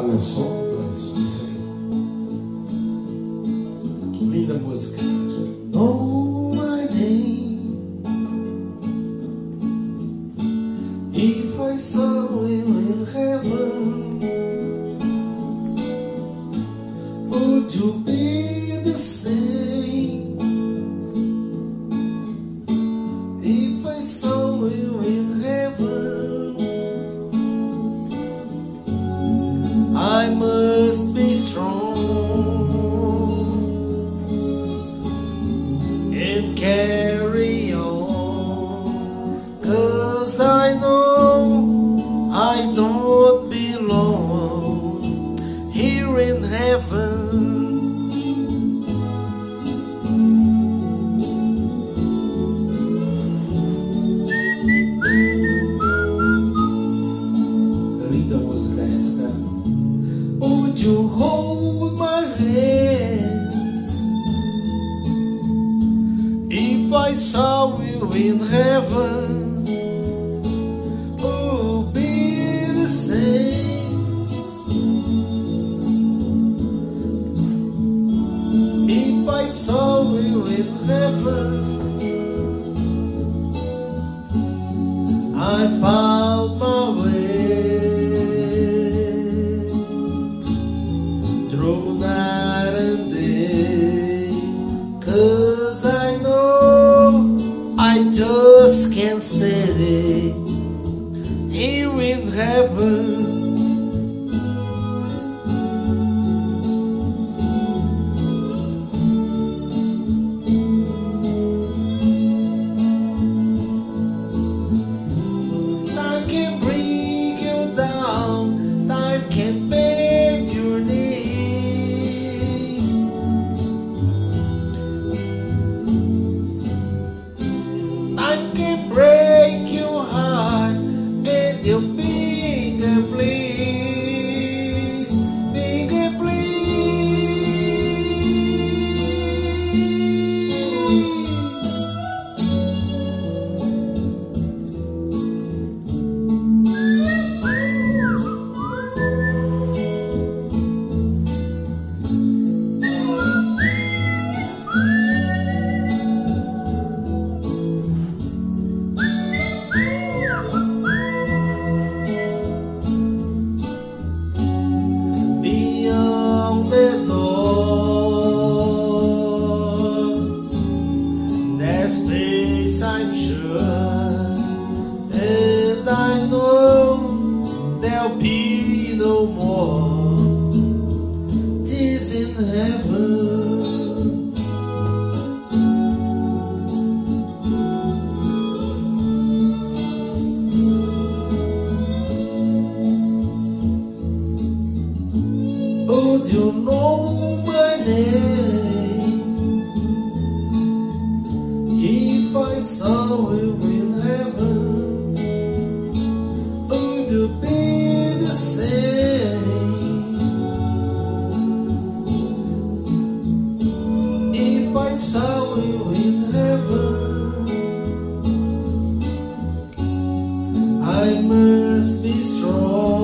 meu som, isso aí. Linda música. Know my name. If I saw you in heaven, would you be the same? If I saw you in heaven, I must be strong and carry on, 'cause I know I don't belong here in heaven. Linda música essa, cara. Would you hold my hand if I saw you in heaven? Would be the same if I saw you in heaven. I found my way through night and day, 'cause I know I just can't stay here in heaven. Time can bring you down, time can bend your knees. Time can break your heart and your bigger please, bigger beyond the door. There's peace, I'm sure, and I know there'll be no more tears in heaven. Would you know my name if I saw you in heaven? Would you be the same if I saw you in heaven? I must be strong